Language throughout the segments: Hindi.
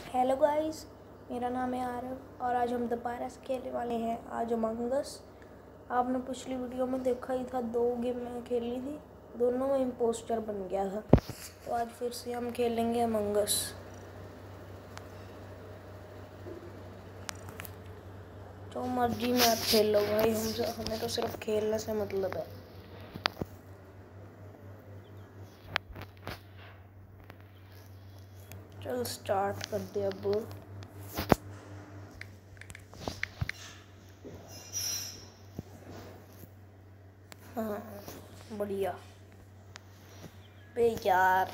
हेलो गाइस, मेरा नाम है आरव और आज हम दोबारा से खेलने वाले हैं आज अमंग अस। आपने पिछली वीडियो में देखा ही था, 2 गेम मैंने खेली थी, दोनों में इम्पोस्टर बन गया था। तो आज फिर से हम खेलेंगे अमंग अस। जो मर्जी में आप खेल लो भाई, हमें तो सिर्फ खेलने से मतलब है। चल स्टार्ट कर दे अब। हाँ बढ़िया। बे यार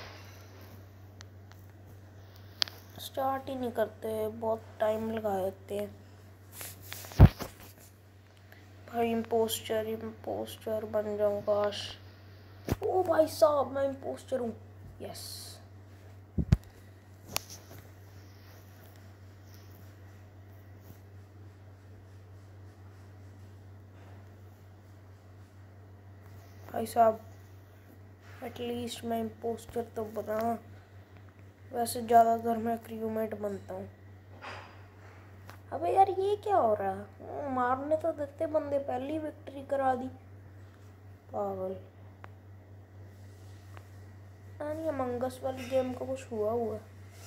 स्टार्ट ही नहीं करते, बहुत टाइम लगा देते हैं भाई। इम्पोस्टर बन जाऊँ काश। ओ भाई साहब, मैं इम्पोस्टर हूँ। यस भाई साहब, एटलीस्ट मैं इम्पोस्टर तो बना। वैसे ज़्यादातर मैं क्रूमेट बनता हूँ। अबे यार ये क्या हो रहा है? मारने तो देते बंदे, पहली विक्ट्री करा दी। पागल। नहीं, अमंग अस वाली गेम का कुछ हुआ है।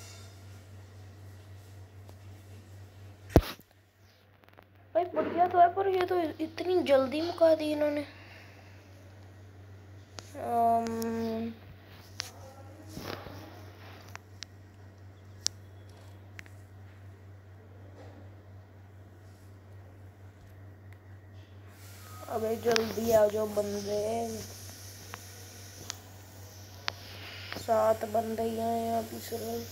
भाई बढ़िया तो है, पर ये तो इतनी जल्दी मुका दी इन्होंने। अबे जल्दी आ जाओ बंदे, 7 बंदे ही हैं यहाँ पे सिर्फ।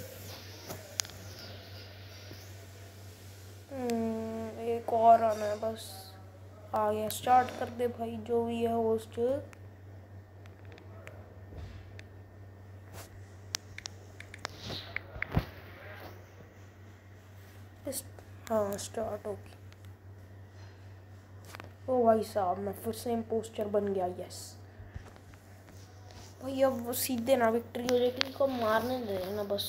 एक और आना है बस। आ गया, स्टार्ट कर दे भाई, जो भी है होस्ट। हाँ स्टार्ट होगी। ओ भाई साहब, मैं फिर से इम्पोस्टर बन गया। यस भाई, अब सीधे ना विक्ट्री हो जाएगी, इनको मारने दे ना बस।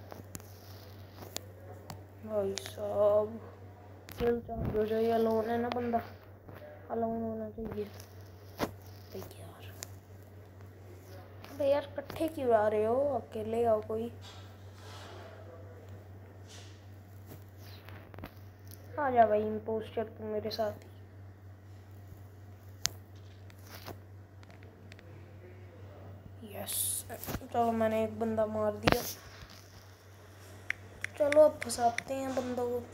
भाई साहब किल चार्ज हो जाए। अलोन है ना बंदा, अलोन होना चाहिए। यार अबे यार इकट्ठे क्यों आ रहे हो? अकेले आओ कोई। आ जा भाई इम्पोस्टर, तुम मेरे साथ। यस चलो, मैंने एक बंदा मार दिया। चलो अब फंसाते हैं बंदों को।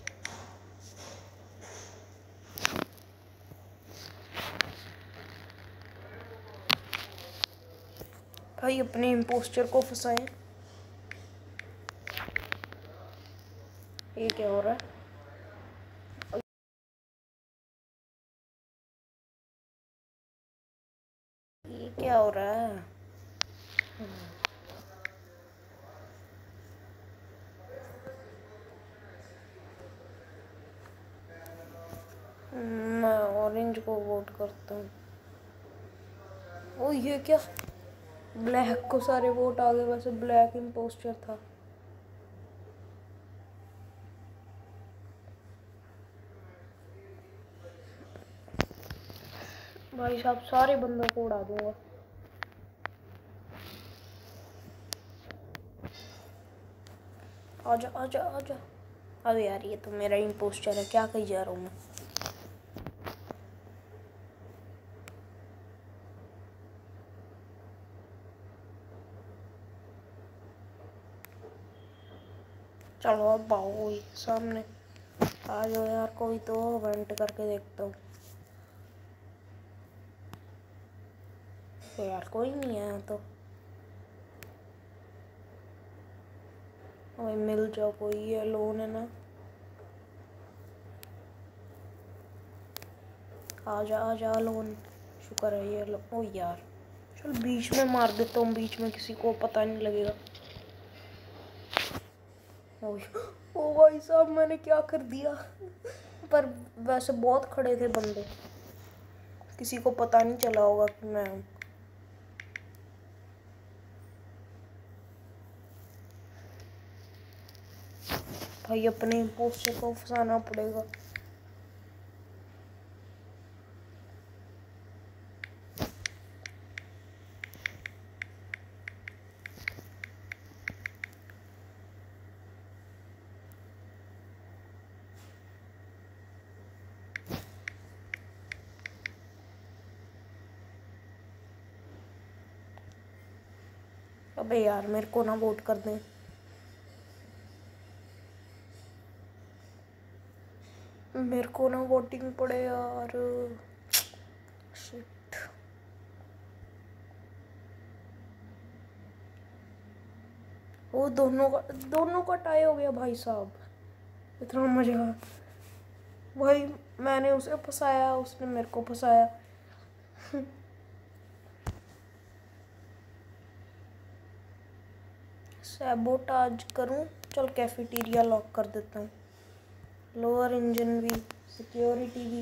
भाई अपने इम्पोस्टर को फंसाएं। ये क्या हो रहा है? ये क्या हो रहा है? मैं ऑरेंज को वोट करता हूँ। ओ ये क्या, ब्लैक को सारे वोट आ गए। वैसे ब्लैक इम्पोस्टर था। भाई साहब सारे बंदों को उड़ा दूंगा। आजा आजा आजा। अबे यार ये तो मेरा इम्पोस्टर है, क्या कही जा रहा हूँ मैं। चलो अब आओ सामने आ जाओ यार, कोई तो वेंट करके देखता हूँ। तो यार कोई नहीं है तो भाई मिल जाओ कोई। ये लोन है ना, आजा आजा लोन। शुक्र है ये लो। ओ यार चल बीच में मार देता हूँ, बीच में किसी को पता नहीं लगेगा। ओ भाई साहब मैंने क्या कर दिया। पर वैसे बहुत खड़े थे बंदे, किसी को पता नहीं चला होगा कि मैं हूँ। भाई अपने इम्पोस्टर को फंसाना पड़ेगा। अबे यार मेरे को ना वोट कर दें। मेरे को ना वोटिंग पड़े यार। शिट। वो दोनों का टाई हो गया भाई साहब। इतना मजा। भाई मैंने उसे फंसाया, उसने मेरे को फंसाया। सैबोटाज करूं? चल कैफेटेरिया लॉक कर देता हूँ। लोअर इंजन भी, सिक्योरिटी भी।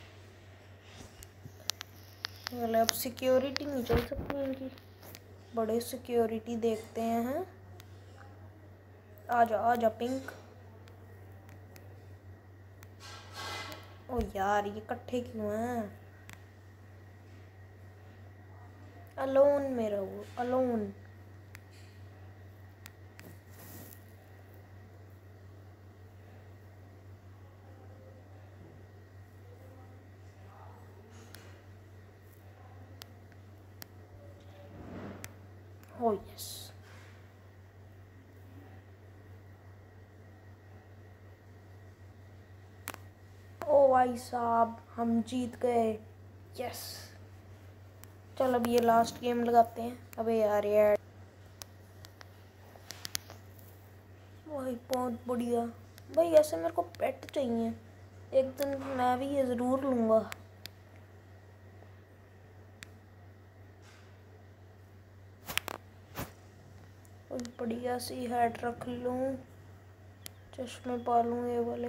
अब सिक्योरिटी नहीं चल सकती इनकी। बड़े सिक्योरिटी देखते हैं। आजा आजा पिंक। ओ यार ये इकट्ठे क्यों हैं? अलोन में रहो, अलोन। ओ यस। ओ भाई साहब हम जीत गए। यस। चल अब ये लास्ट गेम लगाते हैं। अबे यार भाई बहुत बढ़िया। भाई ऐसे मेरे को पेट चाहिए। एक दिन मैं भी ये ज़रूर लूँगा। कोई बढ़िया सी हैट रख लूँ, चश्मे पा लूँ ये वाले।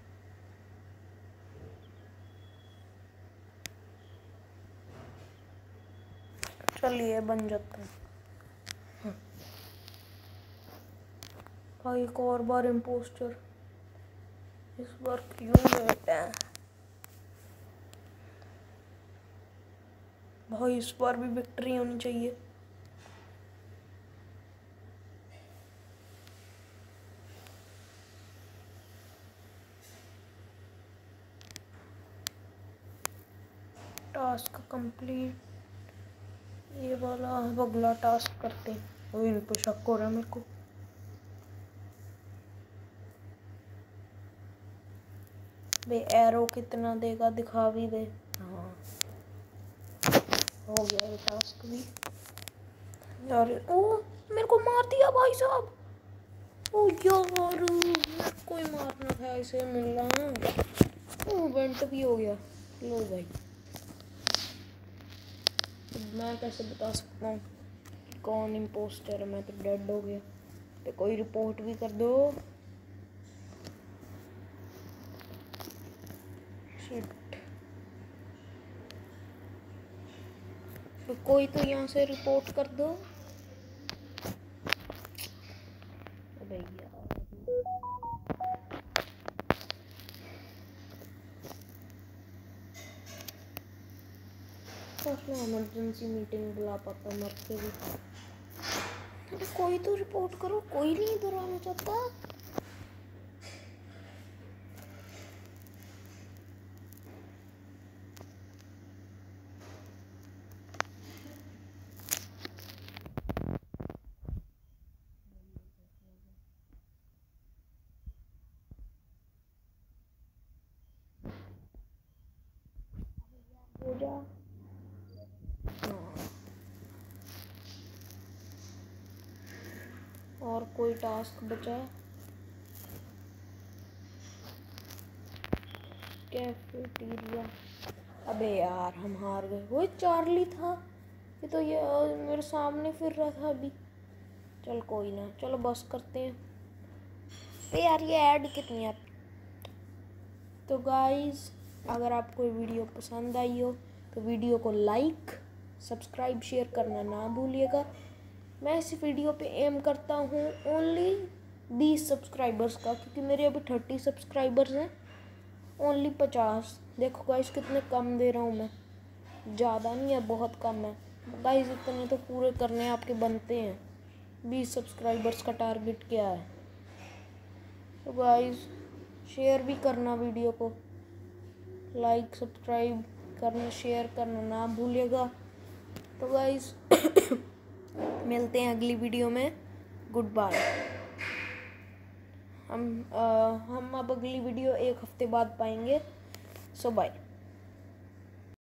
चलिए बन जाता है। भाई एक और बार इम्पोस्टर। इस बार क्यों लेट है? भाई इस बार भी विक्ट्री होनी चाहिए। Task complete. ये वाला अगला टास्क करते हैं। वो इनको शक हो रहा है मेरे को। बे एरो कितना देगा दिखा भी दे। हाँ हो गया ये टास्क भी। यार ओ मेरे को मार दिया भाई साहब। ओ यार मेरे को ही मारना था, इसे मिलना। ओ वेंट भी हो गया। लो भाई मैं कैसे बता सकता हूँ कौन इम्पोस्टर है? मैं तो डेड हो गया। तो कोई रिपोर्ट भी कर दो। शिट। तो कोई तो यहाँ से रिपोर्ट कर दो। भैया इमरजेंसी मीटिंग बुला पाता मर के भी। अरे कोई तो रिपोर्ट करो, कोई नहीं इधर आना चाहता। हो जा। हाँ। और कोई टास्क बचा? कैफेटेरिया। अबे यार हम हार गए। वो चार्ली था ये तो। ये मेरे सामने फिर रहा था अभी। चल कोई ना, चलो बस करते हैं। अरे यार ये ऐड कितनी है? तो गाइस अगर आपको वीडियो पसंद आई हो तो वीडियो को लाइक, सब्सक्राइब, शेयर करना ना भूलिएगा। मैं इस वीडियो पे एम करता हूँ ओनली 20 सब्सक्राइबर्स का, क्योंकि मेरे अभी 30 सब्सक्राइबर्स हैं, ओनली 50। देखो गाइस कितने कम दे रहा हूँ मैं, ज़्यादा नहीं है, बहुत कम है गाइस। इतने तो पूरे करने आपके बनते हैं। 20 सब्सक्राइबर्स का टारगेट क्या है। तो गाइस शेयर भी करना, वीडियो को लाइक सब्सक्राइब करना, शेयर करना ना भूलिएगा। तो गाइस मिलते हैं अगली वीडियो में। Good bye. हम अब अगली वीडियो 1 हफ्ते बाद पाएंगे। So bye.